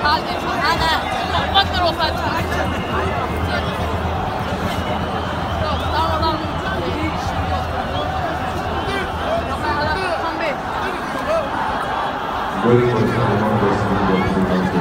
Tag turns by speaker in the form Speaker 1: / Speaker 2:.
Speaker 1: Waiting for the final one person to go through.